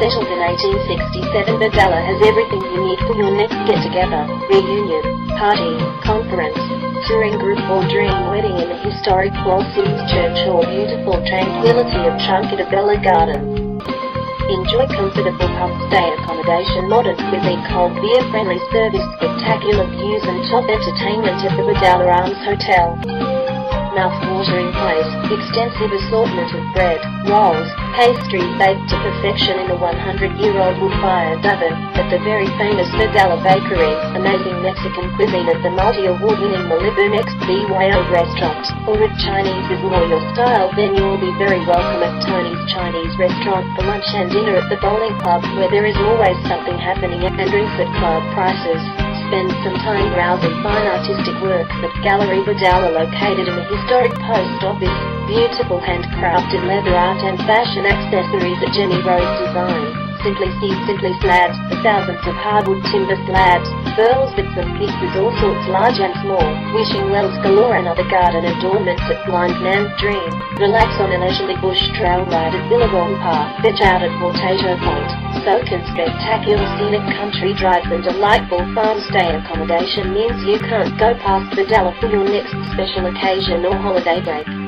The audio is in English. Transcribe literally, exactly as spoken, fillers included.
Settled in eighteen sixty-seven, Bodalla has everything you need for your next get-together, reunion, party, conference, touring group or dream wedding in the historic All Saints Church or beautiful tranquility of Bodalla Garden. Enjoy comfortable pub-stay accommodation, modern cuisine, cold beer, friendly service, spectacular views and top entertainment at the Bodalla Arms Hotel. Mouth-watering place, extensive assortment of bread, rolls, pastries baked to perfection in a one hundred year old wood-fired oven, at the very famous Bodalla Bakery, amazing Mexican cuisine at the multi-award-winning Malibu Next B Y O restaurant, or if Chinese is more your style, then you'll be very welcome at Tony's Chinese restaurant for lunch and dinner at the bowling club, where there is always something happening, and drinks at club prices. Spend some time browsing fine artistic works at Gallery Bodalla, located in the historic post office. Beautiful handcrafted leather art and fashion accessories at Jenny Rose Design. Simply see Simply Slabs, the thousands of hardwood timber slabs, pearls, bits and pieces, all sorts large and small, wishing wells galore and other garden adornments at Blind Man's Dream. Relax on a leisurely bush trail ride at Billabong Park, beach out at Potato Point. Soak in spectacular scenic country drives and delightful farm stay accommodation means you can't go past Bodalla for your next special occasion or holiday break.